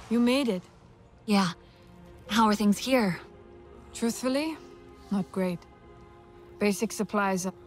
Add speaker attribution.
Speaker 1: You made it.
Speaker 2: Yeah. How are things here?
Speaker 1: Truthfully, not great. Basic supplies are